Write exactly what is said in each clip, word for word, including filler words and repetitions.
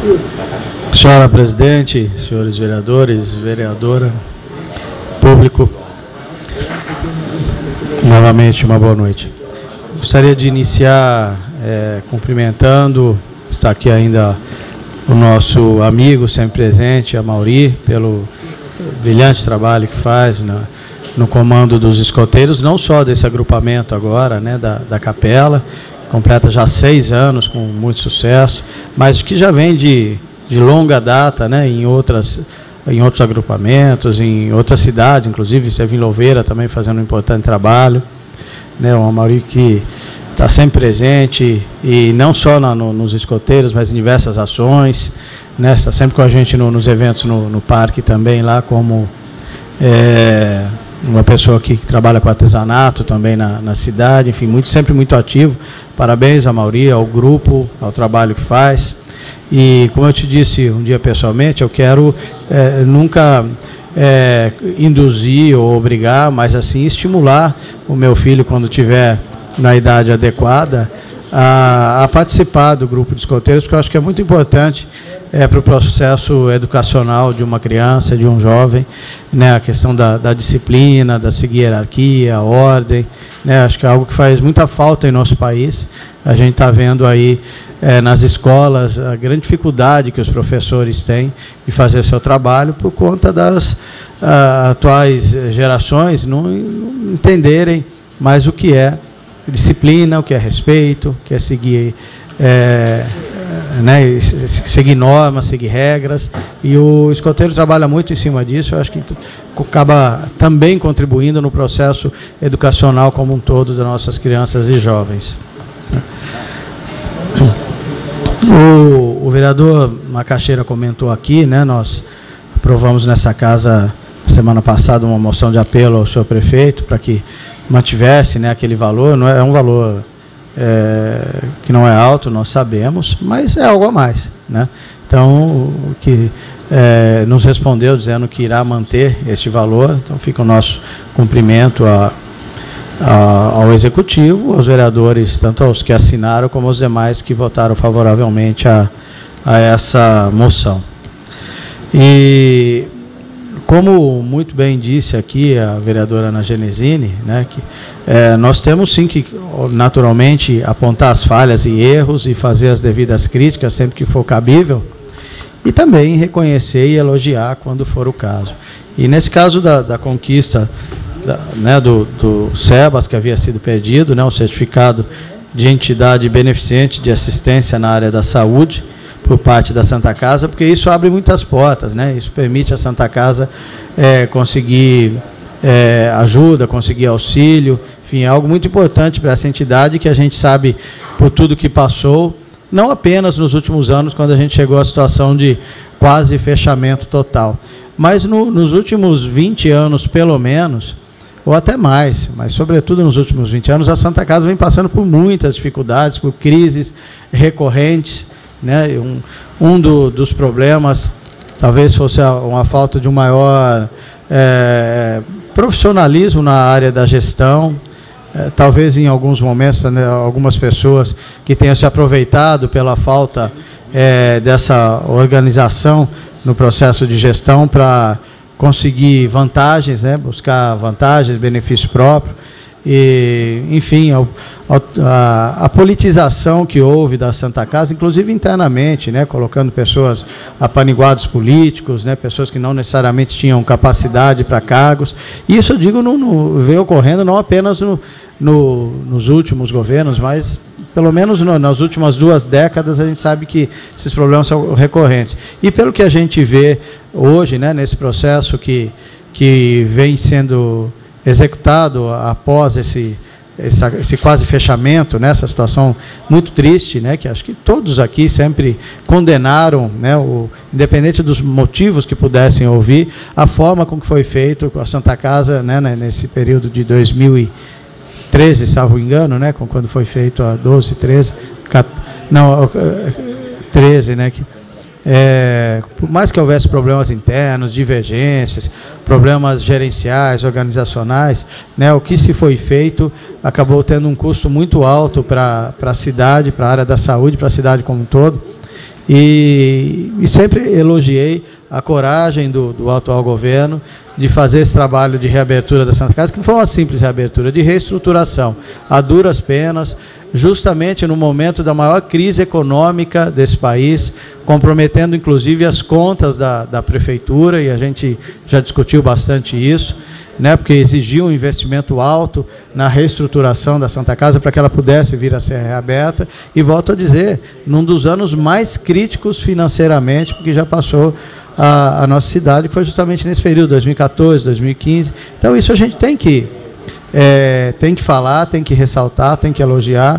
Senhora presidente, senhores vereadores, vereadora, público, novamente uma boa noite. Gostaria de iniciar é, cumprimentando, está aqui ainda o nosso amigo sempre presente, Amauri, pelo brilhante trabalho que faz na, no comando dos escoteiros, não só desse agrupamento agora, né, da, da Capela, que completa já seis anos com muito sucesso, mas que já vem de, de longa data, né, em, outras, em outros agrupamentos, em outras cidades, inclusive esteve em Louveira também fazendo um importante trabalho, né, o Amauri que está sempre presente, e não só na, no, nos escoteiros, mas em diversas ações, né, está sempre com a gente no, nos eventos no, no parque também, lá como é, uma pessoa aqui que trabalha com artesanato também na, na cidade, enfim, muito, sempre muito ativo. Parabéns a Amauri, ao grupo, ao trabalho que faz. E, como eu te disse um dia pessoalmente, eu quero é, nunca é, induzir ou obrigar, mas assim estimular o meu filho, quando tiver na idade adequada, a, a participar do grupo de escoteiros, porque eu acho que é muito importante é, para o processo educacional de uma criança, de um jovem, né, a questão da, da disciplina, da seguir hierarquia, a ordem, né, acho que é algo que faz muita falta em nosso país. A gente está vendo aí é, nas escolas a grande dificuldade que os professores têm de fazer seu trabalho por conta das a, atuais gerações não, não entenderem mais o que é disciplina, o que é respeito, o que é seguir, é, né, seguir normas, seguir regras, e o escoteiro trabalha muito em cima disso. Eu acho que acaba também contribuindo no processo educacional como um todo das nossas crianças e jovens. O, o vereador Macaxeira comentou aqui, né, nós aprovamos nessa casa semana passada uma moção de apelo ao senhor prefeito para que mantivesse, né, aquele valor. Não é, é um valor é, que não é alto, nós sabemos, mas é algo a mais, né? Então, o que é, nos respondeu dizendo que irá manter este valor. Então fica o nosso cumprimento a, a, ao executivo, aos vereadores, tanto aos que assinaram como aos demais que votaram favoravelmente a, a essa moção. E como muito bem disse aqui a vereadora Ana Genesini, né, que é, nós temos sim que, naturalmente, apontar as falhas e erros e fazer as devidas críticas sempre que for cabível, e também reconhecer e elogiar quando for o caso. E nesse caso da, da conquista da, né, do, do SEBAS, que havia sido perdido, né, o certificado de entidade beneficente de assistência na área da saúde, por parte da Santa Casa, porque isso abre muitas portas, né? Isso permite a Santa Casa é, conseguir é, ajuda, conseguir auxílio, enfim, é algo muito importante para essa entidade, que a gente sabe por tudo que passou, não apenas nos últimos anos, quando a gente chegou à situação de quase fechamento total, mas no, nos últimos vinte anos, pelo menos, ou até mais, mas sobretudo nos últimos vinte anos, a Santa Casa vem passando por muitas dificuldades, por crises recorrentes, né? Um, um do, dos problemas talvez fosse a, uma falta de um maior é, profissionalismo na área da gestão, é, talvez em alguns momentos, né, algumas pessoas que tenham se aproveitado pela falta é, dessa organização no processo de gestão para conseguir vantagens, né, buscar vantagens, benefício próprio. E, enfim, a, a, a politização que houve da Santa Casa, inclusive internamente, né, colocando pessoas apaniguados políticos, né, pessoas que não necessariamente tinham capacidade para cargos. Isso eu digo no, no, veio ocorrendo não apenas no, no, nos últimos governos, mas pelo menos no, nas últimas duas décadas a gente sabe que esses problemas são recorrentes. E pelo que a gente vê hoje, né, nesse processo que, que vem sendo executado após esse, essa, esse quase fechamento, né, essa situação muito triste, né, que acho que todos aqui sempre condenaram, né, o, independente dos motivos que pudessem ouvir, a forma com que foi feito a Santa Casa, né, nesse período de dois mil e treze, salvo engano, né, quando foi feito a doze, treze, não, treze, né, que É, por mais que houvesse problemas internos, divergências, problemas gerenciais, organizacionais, né, o que se foi feito acabou tendo um custo muito alto para a cidade, para a área da saúde, para a cidade como um todo. E, e sempre elogiei a coragem do, do atual governo de fazer esse trabalho de reabertura da Santa Casa, que não foi uma simples reabertura, de reestruturação, a duras penas, justamente no momento da maior crise econômica desse país, comprometendo inclusive as contas da, da prefeitura, e a gente já discutiu bastante isso, né, porque exigiu um investimento alto na reestruturação da Santa Casa para que ela pudesse vir a ser reaberta, e volto a dizer, num dos anos mais críticos financeiramente, porque já passou a, a nossa cidade, que foi justamente nesse período, dois mil e quatorze, dois mil e quinze, então isso a gente tem que, é, tem que falar, tem que ressaltar, tem que elogiar,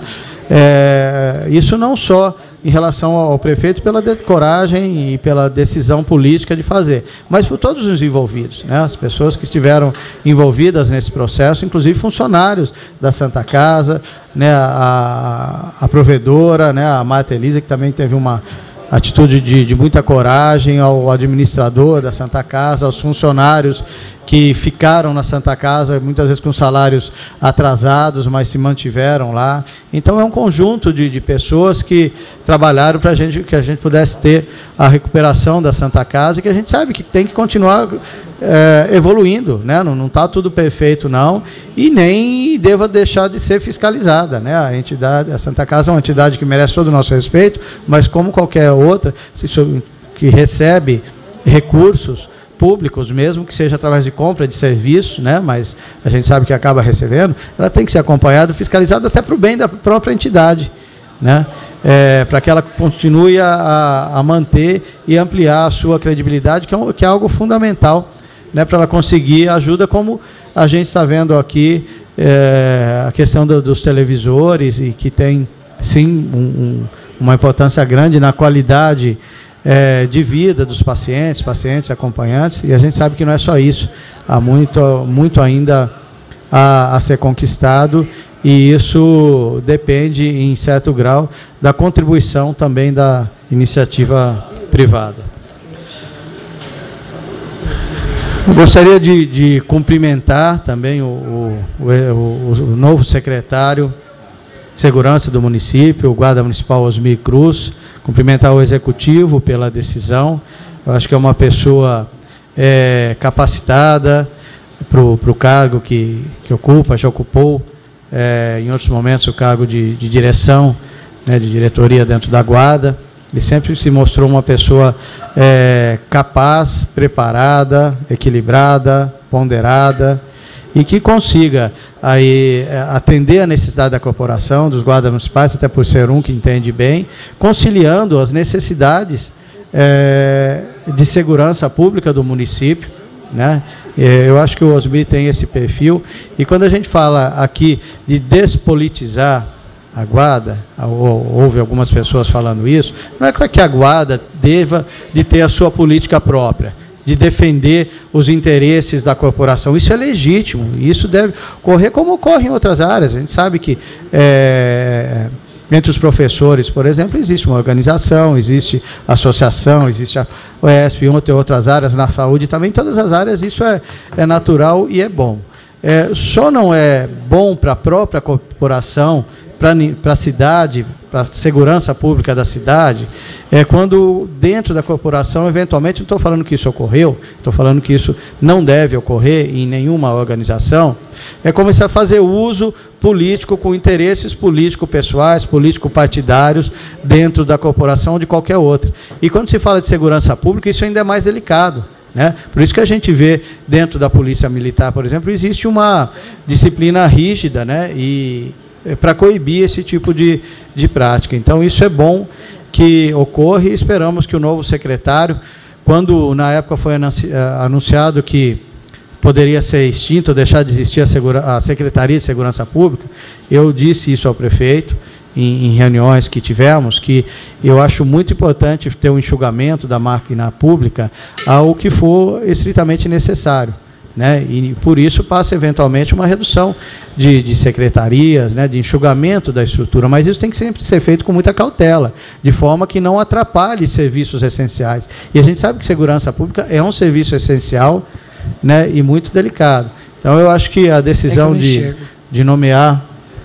é, isso não só em relação ao prefeito pela coragem e pela decisão política de fazer, mas por todos os envolvidos, né? As pessoas que estiveram envolvidas nesse processo, inclusive funcionários da Santa Casa, né? a, a provedora, né? A Marta Elisa, que também teve uma atitude de, de muita coragem, ao administrador da Santa Casa, aos funcionários que ficaram na Santa Casa, muitas vezes com salários atrasados, mas se mantiveram lá. Então, é um conjunto de, de pessoas que trabalharam para a gente, que a gente pudesse ter a recuperação da Santa Casa, e que a gente sabe que tem que continuar é, evoluindo, né? Não está tudo perfeito, não, e nem deva deixar de ser fiscalizada, né? A entidade, a Santa Casa é uma entidade que merece todo o nosso respeito, mas como qualquer outra, que recebe recursos públicos, mesmo que seja através de compra de serviço, né, mas a gente sabe que acaba recebendo, ela tem que ser acompanhada, fiscalizada até para o bem da própria entidade, né, é, para que ela continue a, a manter e ampliar a sua credibilidade, que é, um, que é algo fundamental, né, para ela conseguir ajuda, como a gente está vendo aqui, é, a questão do, dos televisores, e que tem, sim, um, um, uma importância grande na qualidade É, de vida dos pacientes, pacientes, acompanhantes, e a gente sabe que não é só isso, há muito, muito ainda a, a ser conquistado, e isso depende, em certo grau, da contribuição também da iniciativa privada. Eu gostaria de, de cumprimentar também o, o, o, o novo secretário de Segurança do município, o guarda municipal Osmir Cruz, cumprimentar o executivo pela decisão. Eu acho que é uma pessoa é, capacitada para o cargo que, que ocupa, já ocupou é, em outros momentos o cargo de, de direção, né, de diretoria dentro da guarda. Ele sempre se mostrou uma pessoa é, capaz, preparada, equilibrada, ponderada, e que consiga aí atender a necessidade da corporação, dos guardas municipais, até por ser um que entende bem, conciliando as necessidades é, de segurança pública do município, né? Eu acho que o Osmir tem esse perfil, e quando a gente fala aqui de despolitizar a guarda, houve algumas pessoas falando isso, não é que a guarda deva de ter a sua política própria, de defender os interesses da corporação. Isso é legítimo, isso deve ocorrer como ocorre em outras áreas. A gente sabe que é, entre os professores, por exemplo, existe uma organização, existe associação, existe a O E S P, uma, tem outras áreas, na saúde também, todas as áreas, isso é, é natural e é bom. É, só não é bom para a própria corporação, para a cidade, para a segurança pública da cidade, é quando dentro da corporação, eventualmente, não estou falando que isso ocorreu, estou falando que isso não deve ocorrer em nenhuma organização, é começar a fazer uso político com interesses político-pessoais, político-partidários dentro da corporação ou de qualquer outra. E quando se fala de segurança pública, isso ainda é mais delicado, né? Por isso que a gente vê dentro da Polícia Militar, por exemplo, existe uma disciplina rígida, né? E para coibir esse tipo de, de prática. Então, isso é bom que ocorra, e esperamos que o novo secretário, quando na época foi anunciado que poderia ser extinto, ou deixar de existir a, segura, a Secretaria de Segurança Pública, eu disse isso ao prefeito, em, em reuniões que tivemos, que eu acho muito importante ter um enxugamento da máquina pública ao que for estritamente necessário, né? E por isso passa eventualmente uma redução de, de secretarias, né? De enxugamento da estrutura, mas isso tem que sempre ser feito com muita cautela, de forma que não atrapalhe serviços essenciais. E a gente sabe que segurança pública é um serviço essencial, né? E muito delicado. Então eu acho que a decisão é que de, de nomear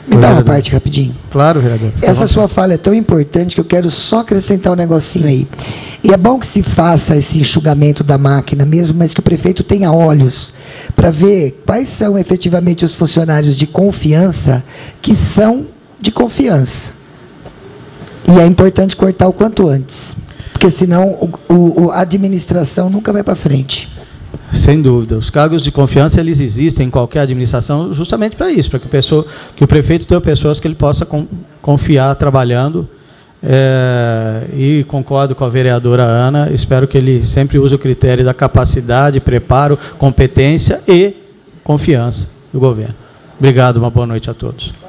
Me dá uma parte rapidinho. Claro, vereador. Essa sua fala é tão importante que eu quero só acrescentar um negocinho aí. E é bom que se faça esse enxugamento da máquina mesmo, mas que o prefeito tenha olhos para ver quais são efetivamente os funcionários de confiança que são de confiança. E é importante cortar o quanto antes, porque senão o, o, a administração nunca vai para frente. Sem dúvida. Os cargos de confiança, eles existem em qualquer administração justamente para isso, para que, pessoa, que o prefeito tenha pessoas que ele possa com, confiar trabalhando. É, e concordo com a vereadora Ana, espero que ele sempre use o critério da capacidade, preparo, competência e confiança do governo. Obrigado, uma boa noite a todos.